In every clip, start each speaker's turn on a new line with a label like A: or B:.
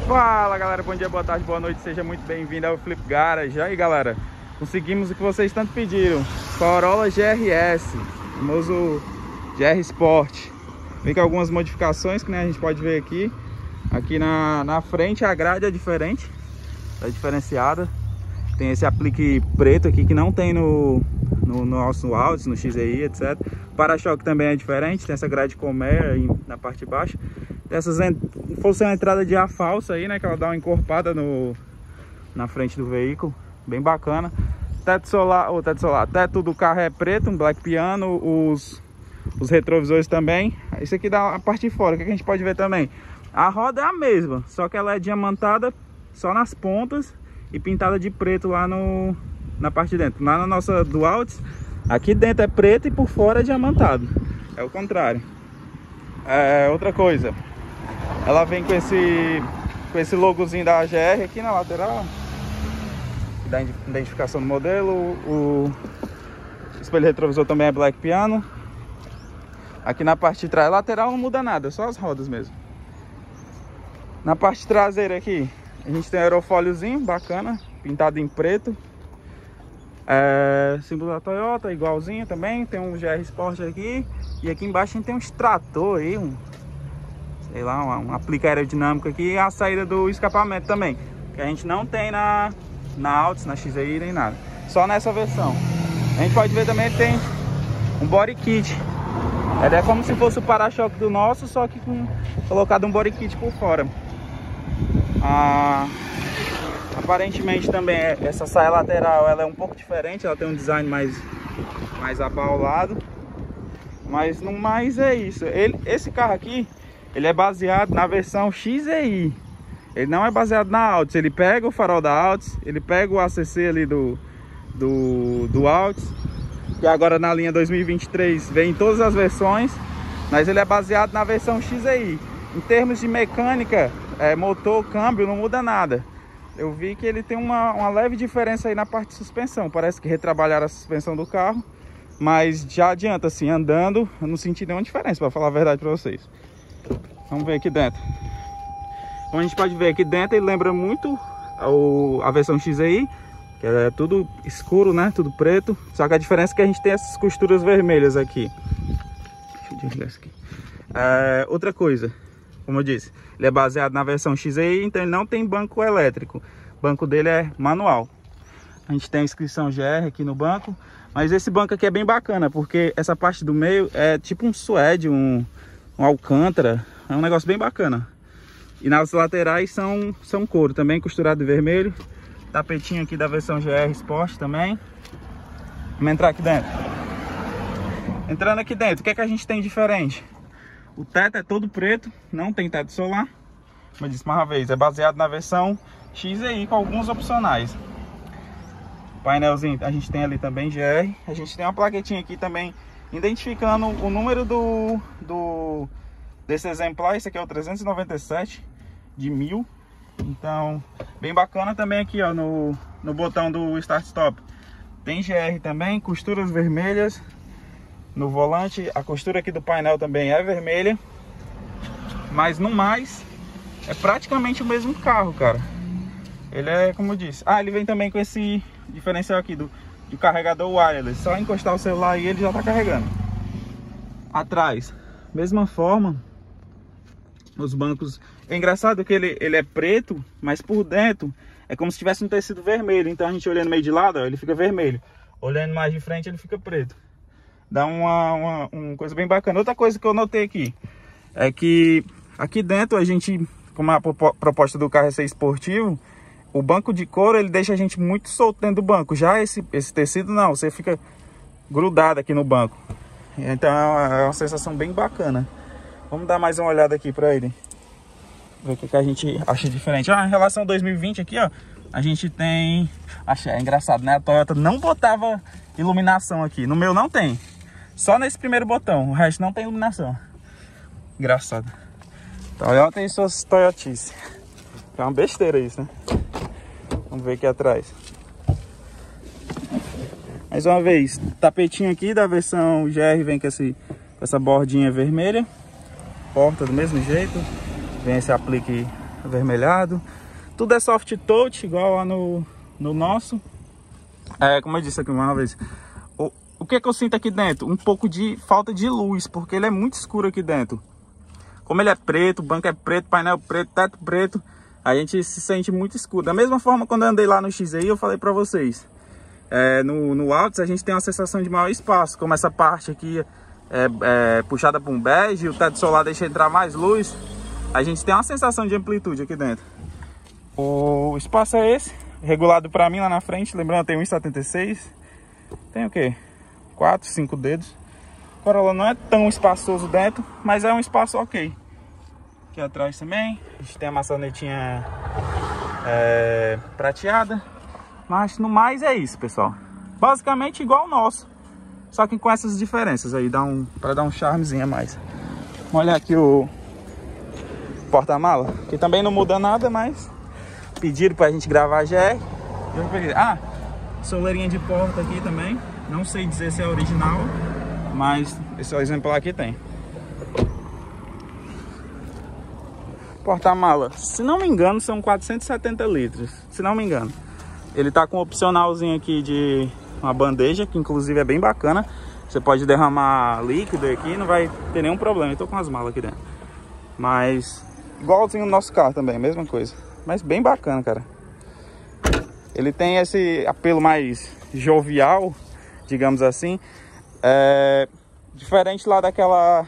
A: Fala galera, bom dia, boa tarde, boa noite, seja muito bem-vindo ao Flip Garage. Aí galera, conseguimos o que vocês tanto pediram, Corolla GRS, famoso GR Sport. Vem com algumas modificações que a gente pode ver aqui. Aqui na frente a grade é diferente, é diferenciada. Tem esse aplique preto aqui que não tem no nosso Altis, no XEI, etc. O para-choque também é diferente, tem essa grade Comer aí na parte de baixo. Essas fosse uma entrada de ar falsa aí, né, que ela dá uma encorpada na frente do veículo, bem bacana. Teto do carro é preto, um black piano, os retrovisores também. Isso aqui dá a parte de fora, o que a gente pode ver também? A roda é a mesma, só que ela é diamantada só nas pontas e pintada de preto lá na parte de dentro. Lá na nossa do Altis, aqui dentro é preto e por fora é diamantado, é o contrário. Outra coisa, ela vem com esse logozinho da GR aqui na lateral, que dá identificação do modelo. O espelho retrovisor também é black piano. Aqui na parte de trás, lateral não muda nada, só as rodas mesmo. Na parte traseira aqui, a gente tem um aerofóliozinho bacana, pintado em preto. Símbolo da Toyota, igualzinho também. Tem um GR Sport aqui. E aqui embaixo a gente tem um extrator aí, sei lá, um aplique aerodinâmico aqui. E a saída do escapamento também, que a gente não tem na Altis, na XEI, nem nada. Só nessa versão. A gente pode ver também que tem um body kit. Ele é como se fosse o para-choque do nosso, só que colocado um body kit por fora. Aparentemente também essa saia lateral ela é um pouco diferente, ela tem um design mais abaulado, mas no mais é isso. Esse carro aqui, ele é baseado na versão XEI, ele não é baseado na Altis. Ele pega o farol da Altis, ele pega o ACC ali do Altis, que agora na linha 2023 vem em todas as versões, mas ele é baseado na versão XEI. Em termos de mecânica, motor, câmbio, não muda nada. Eu vi que ele tem uma leve diferença aí na parte de suspensão. Parece que retrabalharam a suspensão do carro, mas já adianta, assim, andando, eu não senti nenhuma diferença, para falar a verdade para vocês. Vamos ver aqui dentro. Como a gente pode ver aqui dentro, ele lembra muito a versão XEI, que é tudo escuro, né? Tudo preto. Só que a diferença é que a gente tem essas costuras vermelhas aqui. Deixa eu desligar isso aqui. Outra coisa, como eu disse, ele é baseado na versão XEI, então ele não tem banco elétrico. O banco dele é manual. A gente tem a inscrição GR aqui no banco, mas esse banco aqui é bem bacana, porque essa parte do meio é tipo um suede, um alcântara. É um negócio bem bacana. E nas laterais são couro também, costurado de vermelho. Tapetinho aqui da versão GR Sport também. Vamos entrar aqui dentro. Entrando aqui dentro, o que é que a gente tem diferente? O teto é todo preto, não tem teto solar. Como eu disse mais uma vez, é baseado na versão XEI com alguns opcionais. O painelzinho a gente tem ali também GR. A gente tem uma plaquetinha aqui também identificando o número desse exemplar. Esse aqui é o 397 de 1000. Então, bem bacana também aqui, ó, no botão do Start Stop. Tem GR também, costuras vermelhas. No volante, a costura aqui do painel também é vermelha. Mas no mais, é praticamente o mesmo carro, cara. Ele é, como eu disse, ele vem também com esse diferencial aqui do carregador wireless. Só encostar o celular e ele já tá carregando. Atrás, mesma forma. Os bancos, é engraçado que ele é preto, mas por dentro é como se tivesse um tecido vermelho. Então a gente olhando meio de lado, ó, ele fica vermelho. Olhando mais de frente, ele fica preto. Dá uma coisa bem bacana. Outra coisa que eu notei aqui é que aqui dentro a gente, como a proposta do carro é ser esportivo, o banco de couro ele deixa a gente muito solto dentro do banco. Já esse tecido não, você fica grudado aqui no banco. Então é uma sensação bem bacana. Vamos dar mais uma olhada aqui para ele, ver o que a gente acha diferente. Em relação a 2020 aqui, ó, a gente tem... É engraçado, né? A Toyota não botava iluminação aqui. No meu não tem. Só nesse primeiro botão. O resto não tem iluminação. Engraçado. Toyota e suas Toyotices. É uma besteira isso, né? Vamos ver aqui atrás. Mais uma vez, tapetinho aqui da versão GR vem com essa bordinha vermelha. Porta do mesmo jeito. Vem esse aplique avermelhado. Tudo é soft touch, igual lá no nosso. Como eu disse aqui uma vez, o que eu sinto aqui dentro? Um pouco de falta de luz, porque ele é muito escuro aqui dentro. Como ele é preto, o banco é preto, painel preto, teto preto, a gente se sente muito escuro. Da mesma forma, quando eu andei lá no XI, eu falei pra vocês, no Altis a gente tem uma sensação de maior espaço, como essa parte aqui é puxada por um bege, o teto solar deixa entrar mais luz, a gente tem uma sensação de amplitude aqui dentro. O espaço é esse, regulado pra mim lá na frente, lembrando, tem 1,76, tem o quê? 4, 5 dedos. O Corolla não é tão espaçoso dentro, mas é um espaço ok. Aqui atrás também, a gente tem a maçanetinha prateada. Mas no mais é isso, pessoal. Basicamente igual o nosso, só que com essas diferenças aí, para dar um charmezinho a mais. Vamos olhar aqui o porta-mala, que também não muda nada, mas pediram pra gente gravar a GR. Eu peguei. Soleirinha de porta aqui também. Não sei dizer se é original, mas esse exemplar aqui tem. Porta-mala, se não me engano, são 470 litros. Se não me engano. Ele tá com um opcionalzinho aqui de uma bandeja, que inclusive é bem bacana. Você pode derramar líquido aqui, não vai ter nenhum problema. Eu tô com as malas aqui dentro. Mas igualzinho no nosso carro também, mesma coisa. Mas bem bacana, cara. Ele tem esse apelo mais jovial, digamos assim. Diferente lá daquela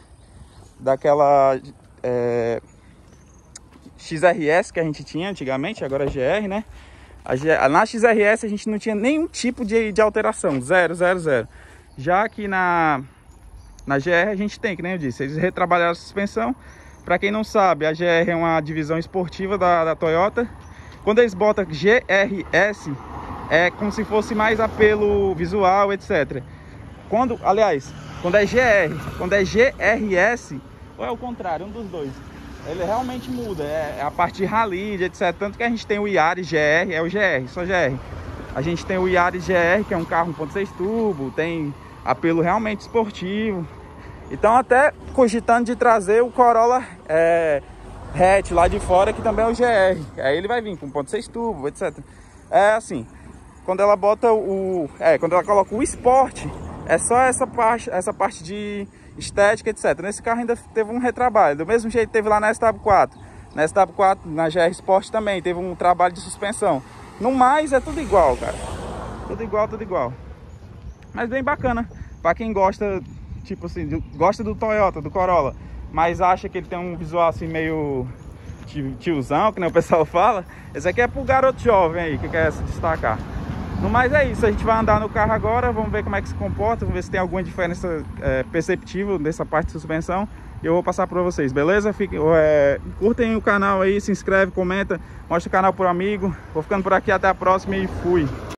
A: XRS que a gente tinha antigamente, agora é GR, né? Na XRS a gente não tinha nenhum tipo de alteração, zero. Já que na GR a gente tem, que nem eu disse, eles retrabalharam a suspensão. Para quem não sabe, a GR é uma divisão esportiva da Toyota. Quando eles botam GRS, é como se fosse mais apelo visual, etc. Quando é GR, quando é GRS, ou é o contrário, um dos dois, ele realmente muda, é a parte de rally, etc. Tanto que a gente tem o Yaris GR, é o GR, só GR. A gente tem o Yaris GR, que é um carro 1.6 turbo, tem apelo realmente esportivo. Então até cogitando de trazer o Corolla hatch lá de fora, que também é o GR. Aí ele vai vir com 1.6 turbo, etc. É assim, quando ela bota quando ela coloca o Sport, é só essa parte de estética, etc. Nesse carro ainda teve um retrabalho, do mesmo jeito que teve lá na SW4. Na SW4, na GR Sport também, teve um trabalho de suspensão. No mais, é tudo igual, cara. Tudo igual. Mas bem bacana. Pra quem gosta, tipo assim, gosta do Toyota, do Corolla, mas acha que ele tem um visual assim meio tiozão, que nem o pessoal fala. Esse aqui é pro garoto jovem aí, que quer se destacar. No mais é isso, a gente vai andar no carro agora, vamos ver como é que se comporta, vamos ver se tem alguma diferença perceptível dessa parte de suspensão. E eu vou passar para vocês, beleza? Curtem o canal aí, se inscreve, comenta, mostra o canal pro amigo. Vou ficando por aqui, até a próxima e fui!